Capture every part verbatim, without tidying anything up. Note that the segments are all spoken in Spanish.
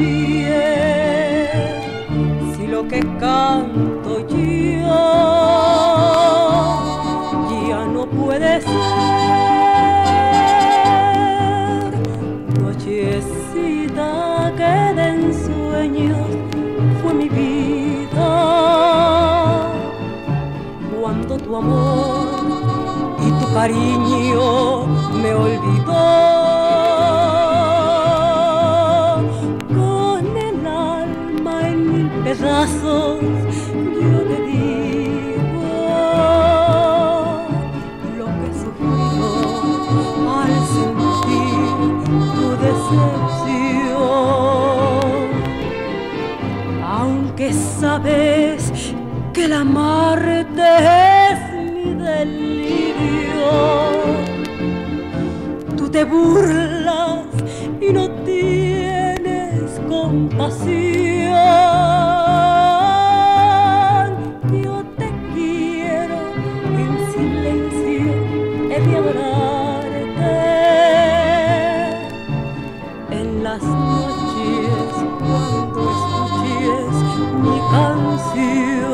bien si lo que canto yo ya no puede ser. Nochecita que de ensueños fue mi vida, cuando tu amor y tu cariño me olvidó. Con el alma en mil pedazos yo te digo lo que he sufrido al sentir tu decepción. Aunque sabes que el amarte es mi delirio, tú te burlas y no tienes compasión. Yo te quiero en silencio, he de adorarte en las noches cuando escuches mi canción.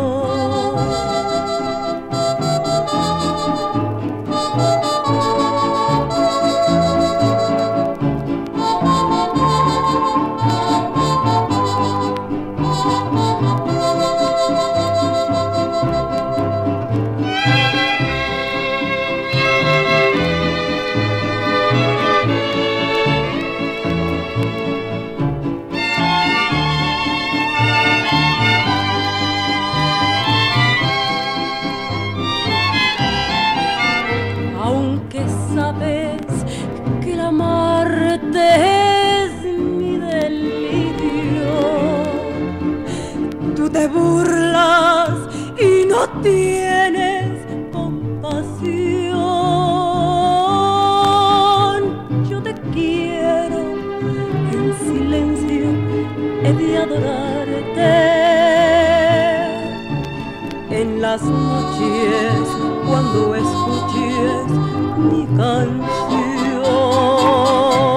Aunque sabes que el amarte es mi delirio, tú te burlas y no tienes compasión. Yo te quiero en silencio, he de adorarte en las noches cuando escuches mi canción.